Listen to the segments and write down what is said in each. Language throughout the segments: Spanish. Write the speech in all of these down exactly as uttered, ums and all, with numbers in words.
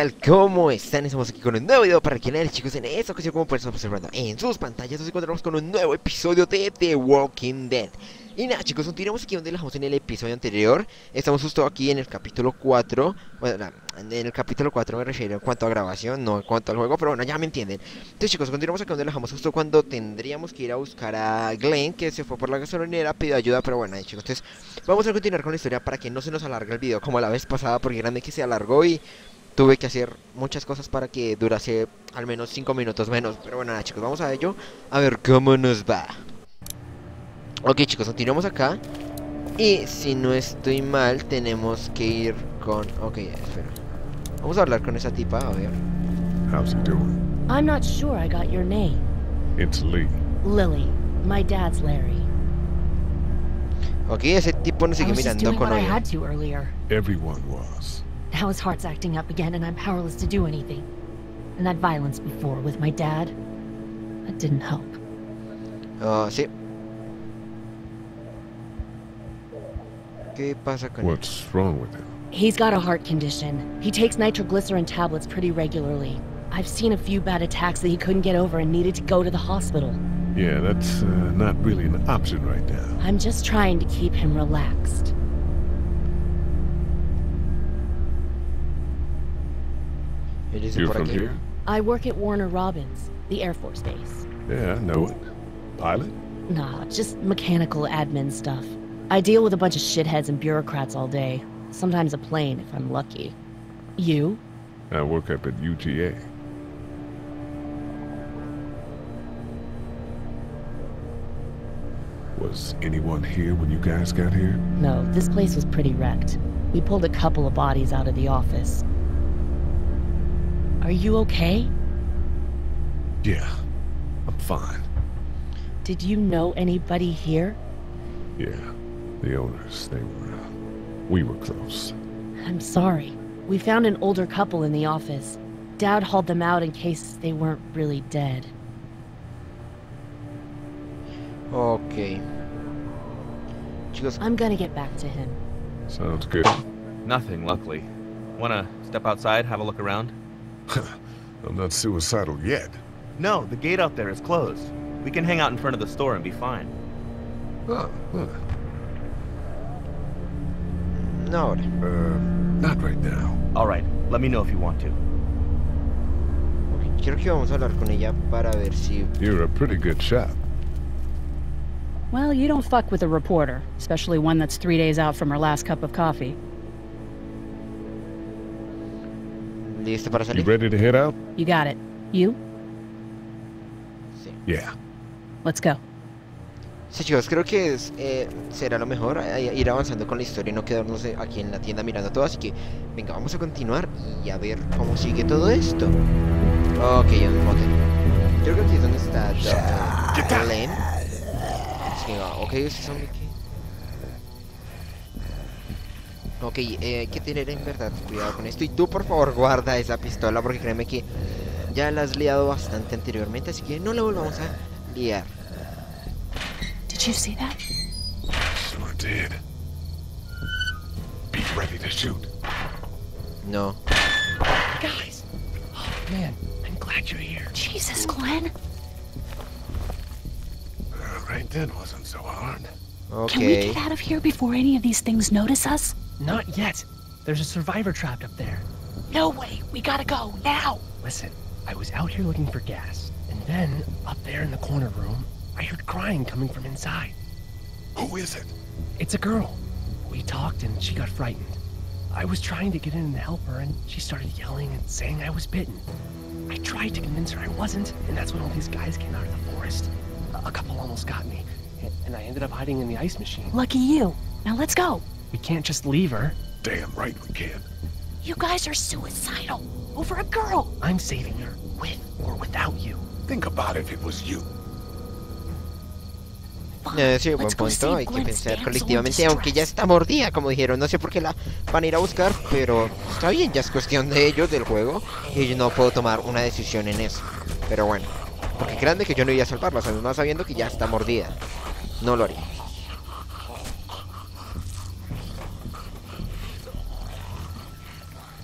tal? ¿Cómo están? Estamos aquí con un nuevo video para el canal, chicos. En esta ocasión, como pueden estar observando en sus pantallas, nos encontramos con un nuevo episodio de The Walking Dead. Y nada, chicos, continuamos aquí donde lo dejamos en el episodio anterior. Estamos justo aquí en el capítulo cuatro. Bueno, en el capítulo cuatro me refiero en cuanto a grabación, no en cuanto al juego, pero bueno, ya me entienden. Entonces, chicos, continuamos aquí donde lo dejamos justo cuando tendríamos que ir a buscar a Glenn, que se fue por la gasolinera, pidió ayuda, pero bueno, ahí, chicos. Entonces, vamos a continuar con la historia para que no se nos alargue el video como la vez pasada, porque grande que se alargó y tuve que hacer muchas cosas para que durase al menos cinco minutos menos. Pero bueno, nada, chicos, vamos a ello, a ver cómo nos va. Ok, chicos, continuamos acá. Y si no estoy mal, tenemos que ir con... Ok, espera. Vamos a hablar con esa tipa, a ver. How's it doing? I'm not sure I got your name. It's Lee. Lily. My dad's Larry. Ok, ese tipo nos I sigue was just mirando doing con what I odio. had to earlier. Everyone was. Now his heart's acting up again and I'm powerless to do anything. And that violence before with my dad, that didn't help. Oh, sí. ¿Qué pasa con él? What's wrong with him? He's got a heart condition. He takes nitroglycerin tablets pretty regularly. I've seen a few bad attacks that he couldn't get over and needed to go to the hospital. Yeah, that's uh, not really an option right now. I'm just trying to keep him relaxed. Él dice You're por from aquí. here? I work at Warner Robins, the Air Force Base. Yeah, I know it. Pilot? Nah, just mechanical admin stuff. I deal with a bunch of shitheads and bureaucrats all day. Sometimes a plane, if I'm lucky. You? I work up at U T A. Was anyone here when you guys got here? No, this place was pretty wrecked. We pulled a couple of bodies out of the office. Are you okay? Yeah, I'm fine. Did you know anybody here? Yeah, the owners, they were, uh, we were close. I'm sorry. We found an older couple in the office. Dad hauled them out in case they weren't really dead. Ok. Chicos, I'm gonna get back to him. Sounds good. Nothing, luckily. Wanna step outside, have a look around? I'm not suicidal yet. No, the gate out there is closed. We can hang out in front of the store and be fine. Oh, huh. no ahora. Uh, not right now. Alright, let me know if you want to. Ok, quiero que vamos a hablar con ella para ver si... You're a pretty good shot. Well, you don't fuck with a reporter, especially one that's three days out from her last cup of coffee. ¿Listo para You salir? ready to head out? You got it. You? Sí. Yeah. Let's go. Sí, chicos, creo que es, eh, será lo mejor eh, ir avanzando con la historia y no quedarnos eh, aquí en la tienda mirando todo. Así que, venga, vamos a continuar y a ver cómo sigue todo esto. Ok, en un motel. Creo que aquí es donde está doctor Glenn. Así que, ok, estos son... Ok, eh, hay que tener en verdad cuidado con esto. Y tú, por favor, guarda esa pistola porque créeme que ya la has liado bastante anteriormente. Así que no la volvamos a liar. Did you see that? Sure did. Be ready to shoot. No. Guys! Oh, man, I'm glad you're here. Jesus, Glenn. Uh, right then wasn't so hard. Ok. Can we get out of here before any of these things notice us? Not yet. There's a survivor trapped up there. No way. We gotta go now. Listen, I was out here looking for gas, and then, up there in the corner room, I heard crying coming from inside. Who is it? It's a girl. We talked and she got frightened. I was trying to get in and help her, and she started yelling and saying I was bitten. I tried to convince her I wasn't, and that's when all these guys came out of the forest. A, a couple almost got me, and I ended up hiding in the ice machine. Lucky you. Now let's go. We can't just leave her. Damn right we can. You guys are suicidal. Over a girl. I'm saving her, with or without you. Think about if it was you. Eh, sí, buen Let's go punto, save hay que Glenn's pensar damsel in colectivamente, aunque ya distress. está mordida, como dijeron, no sé por qué la van a ir a buscar, pero está bien, ya es cuestión de ellos, del juego, y yo no puedo tomar una decisión en eso, pero bueno, porque grande que yo no iba a salvarla, además sabiendo que ya está mordida, no lo haría.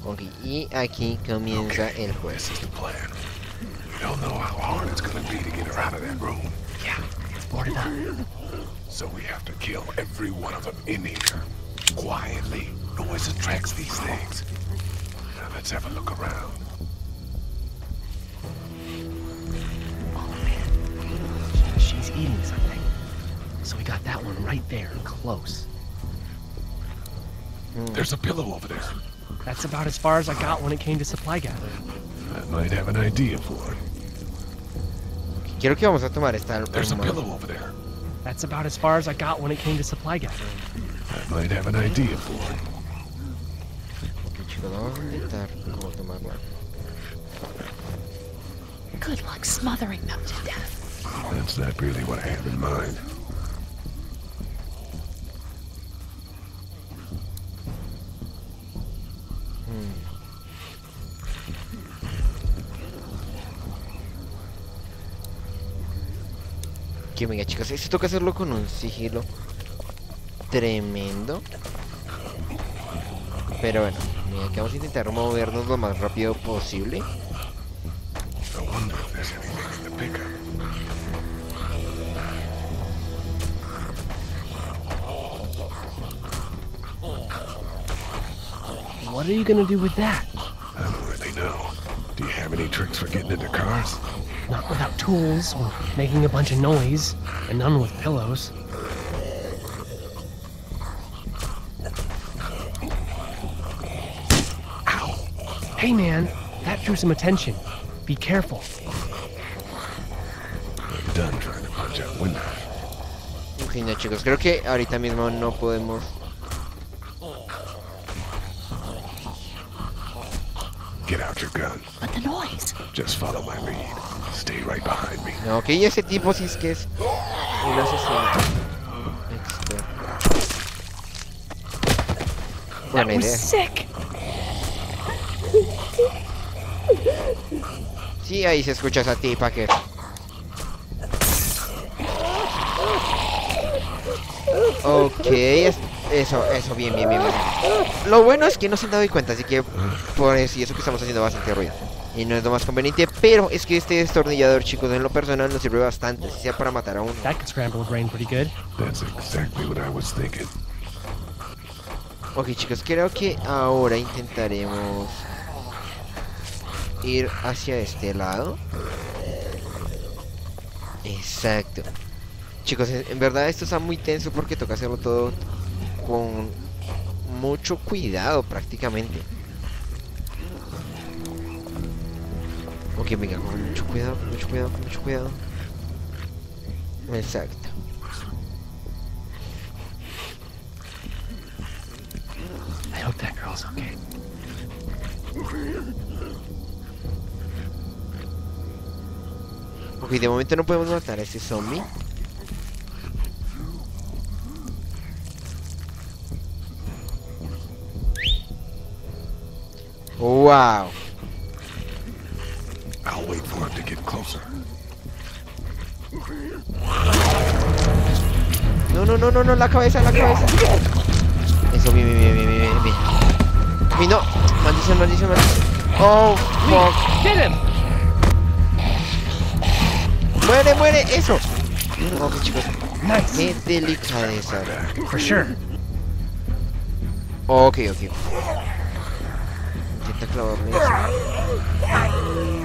Ok, y aquí comienza Okay, el juego. this is the plan. We don't know how hard it's gonna be to get her out of that room. Yeah, it's boarded up. So we have to kill every one of them in here. Quietly. Noise attracts these things. Now let's have a look around. Oh man, she's eating something. So we got that one right there, close. There's a pillow over there. That's about as far as I got when it came to supply gathering. I might have an idea for it. Quiero que vamos a tomar esta There's a arma. pillow over there. That's about as far as I got when it came to supply gathering. I might have an idea for it. Ok, chicos, vamos a intentar cómo tomarla. Good luck smothering them to death. That's not really what I have in mind. Que venga, chicos, esto toca hacerlo con un sigilo tremendo. Pero bueno, mira, que vamos a intentar movernos lo más rápido posible. I wonder if there's anything in the pickup. What are you gonna do with that? I don't really know. Do you have any tricks for getting into cars? Not without tools, or making a bunch of noise, and none with pillows. Ow! Hey man, that drew some attention. Be careful. I'm done trying to punch out windows. Ok, no, chicos, creo que ahorita mismo no podemos. Get out your gun. But the noise. Just follow my lead. Stay right behind me. No, ok, ese tipo sí es que es un asesino experto. That Buena was idea. sick. Sí, ahí se escucha esa tipa que. Ok, es- eso, eso, bien, bien, bien, bien. Lo bueno es que no se han dado cuenta, así que por eso y eso que estamos haciendo bastante ruido. Y no es lo más conveniente, pero es que este destornillador, chicos, en lo personal nos sirve bastante, si sea para matar a uno. That could scramble a brain pretty good. That's exactly what I was thinking. Ok, chicos, creo que ahora intentaremos ir hacia este lado. Exacto. Chicos, en en verdad esto está muy tenso porque toca hacerlo todo con mucho cuidado prácticamente. Ok, venga, con mucho cuidado, con mucho cuidado, con mucho cuidado. Exacto. I hope that girl's okay. Ok, de momento no podemos matar a este zombie. Wow. I'll wait for him to get closer. No, no, no, no, no, la cabeza, la cabeza. Eso, bien, bien, bien, bien, bien, bien. Uy, no. Maldición, maldición, maldición. Oh, fuck. Get him! Muere, muere, eso. Ok, chicos. Nice. Qué delicadeza. For sure. Ok, ok. Intenta clavarle eso.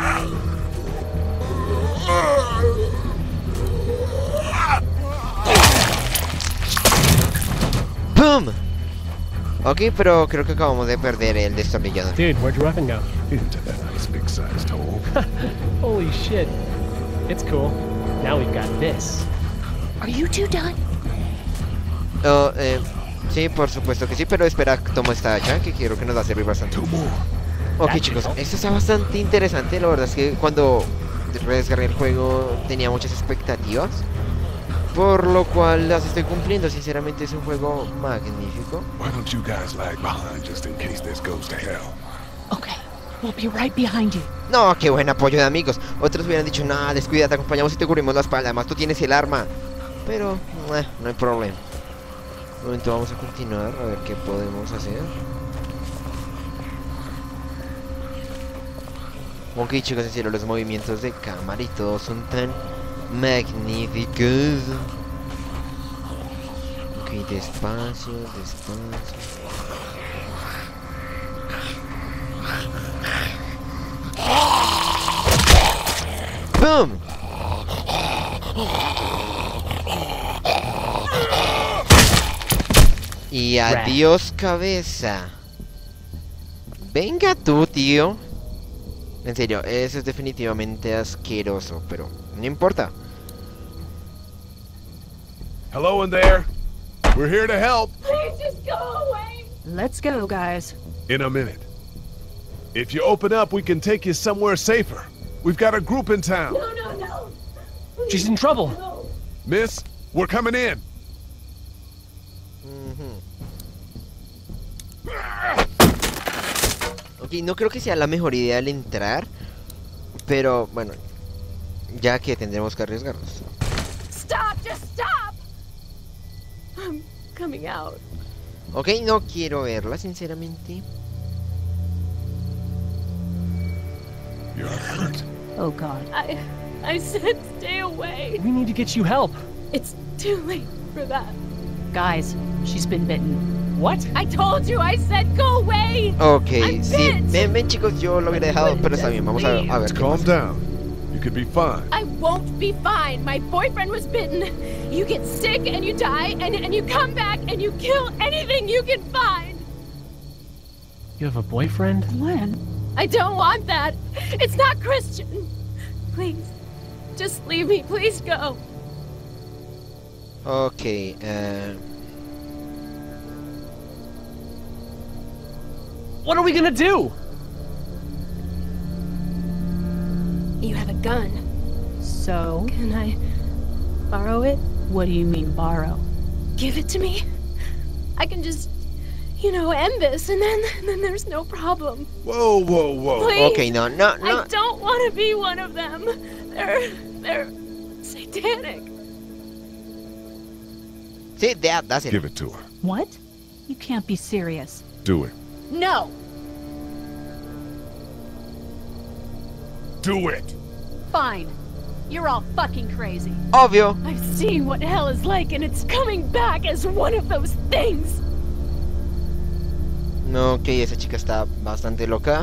¡Pum! Ok, pero creo que acabamos de perder el destornillador. Dude, where'd your weapon go? Into that nice big sized hole. Holy shit. It's cool. Now we've got this. Are you two done? Oh, eh, sí, por supuesto que sí, pero espera, tomo esta hacha que quiero que nos va a servir bastante. Two more. Ok, chicos, esto está bastante interesante. La verdad es que cuando descargué el juego tenía muchas expectativas, por lo cual las estoy cumpliendo. Sinceramente es un juego magnífico. Why don't you guys lag behind just in case this goes to hell? Okay, we'll be right behind you. No, qué buen apoyo de amigos. Otros hubieran dicho, nada, descuida, te acompañamos y te cubrimos la espalda. Además tú tienes el arma. Pero, eh, no hay problema. Un momento, vamos a continuar a ver qué podemos hacer. Ok, chicos, en serio, los movimientos de cámara y todo son tan magníficos. Ok, despacio, despacio. ¡Bum! Y adiós, cabeza. Venga tú, tío. En serio, eso es definitivamente asqueroso, pero no importa. Hello in there. We're here to help. Please just go away. Let's go, guys. In a minute. If you open up, we can take you somewhere safer. We've got a group in town. No, no, no. Please, She's in trouble. no. Miss, we're coming in. Ok, no creo que sea la mejor idea al entrar, pero bueno, ya que tendremos que arriesgarnos. Stop, just stop. I'm coming out. Ok, no quiero verla, sinceramente. You're hurt. Oh, God. I I said stay away. We need to get you help. It's too late for that. Guys, she's been bitten. What? I told you, I said go away. Ok, I'm sí, bit. ven, ven chicos, yo lo hubiera dejado, pero está bien, vamos a, a ver qué Calm pasa. down. You could be fine. I won't be fine. My boyfriend was bitten. You get sick and you die and, and you come back and you kill anything you can find. You have a boyfriend? Glenn? I don't want that. It's not Christian. Please, just leave me. Please go. Ok, eh... What are we gonna do? You have a gun. So, Can I borrow it? what do you mean, borrow? Give it to me. I can just, you know, end this, and then, and then there's no problem. Whoa, whoa, whoa. Please. ok, no, no, no. I don't want to be one of them. They're, they're satanic. Sí, da, dáselo. Give it to her. What? You can't be serious. Do it. No. Do it. Fine. You're all fucking crazy. Obvio. I've seen what hell is like, and it's coming back as one of those things. No, ok, esa chica está bastante loca.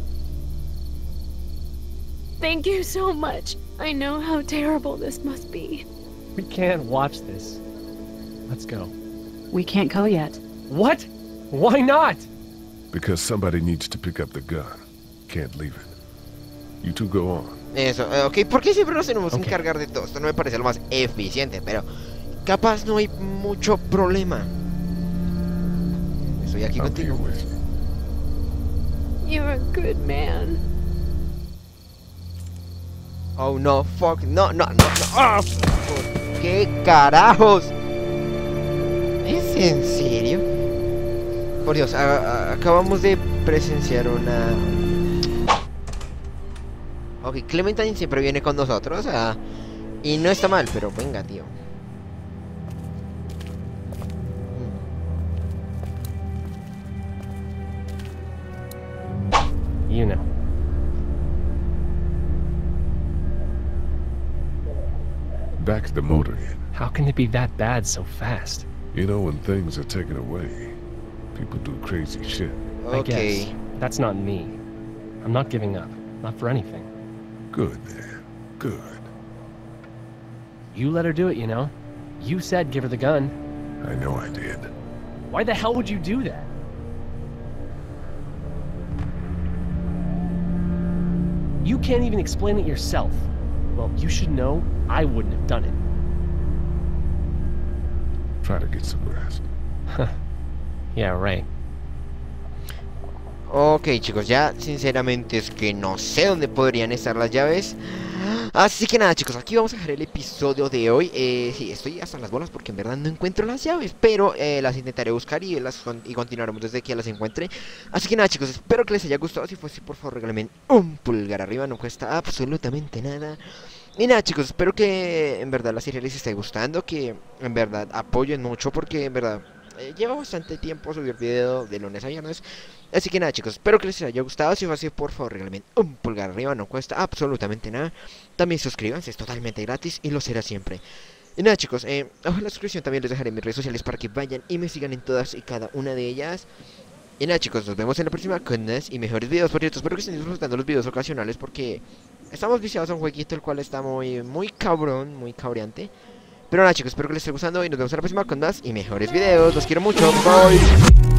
Thank you so much. I know how terrible this must be. We can't watch this. Let's go. We can't go yet. What? Why not? Because somebody needs to pick up the gun. Can't leave it. You two go on. Eso, eh, ok, ¿por qué siempre nos tenemos que Ok. encargar de todo? Esto no me parece lo más eficiente, pero capaz no hay mucho problema. Estoy aquí I'm here contigo. with you. You're a good man. Oh no, fuck, no, no, no, no. ¡Ah! ¿Por qué carajos? ¿Es en serio? Por Dios, a- a- acabamos de presenciar una... Ok, Clementine siempre viene con nosotros, ah, y no está mal, pero venga, tío. You know. Back the motor in. How can it be that bad so fast? You know, when things are taken away, people do crazy shit. I guess. Ok, That's not me. I'm not giving up. Not for anything. Good, man. Good. You let her do it, you know? You said give her the gun. I know I did. Why the hell would you do that? You can't even explain it yourself. Well, you should know I wouldn't have done it. Try to get some rest. Yeah, right. ok chicos, ya sinceramente es que no sé dónde podrían estar las llaves. Así que nada chicos, aquí vamos a dejar el episodio de hoy. eh, Sí, estoy hasta las bolas porque en verdad no encuentro las llaves, pero eh, las intentaré buscar y, las con y continuaremos desde que las encuentre. Así que nada chicos, espero que les haya gustado. Si fue así, por favor regálenme un pulgar arriba, no cuesta absolutamente nada. Y nada chicos, espero que en verdad la serie les esté gustando, que en verdad apoyen mucho porque en verdad eh, lleva bastante tiempo subir video de lunes a viernes. Así que nada, chicos, espero que les haya gustado. Si fue así, por favor, regalen un pulgar arriba, no cuesta absolutamente nada. También suscríbanse, es totalmente gratis y lo será siempre. Y nada, chicos, eh, abajo en la descripción también les dejaré mis redes sociales para que vayan y me sigan en todas y cada una de ellas. Y nada, chicos, nos vemos en la próxima con más y mejores videos. Por cierto, espero que estén disfrutando los videos ocasionales porque estamos viciados a un jueguito el cual está muy, muy cabrón, muy cabreante. Pero nada, chicos, espero que les esté gustando y nos vemos en la próxima con más y mejores videos. Los quiero mucho, bye.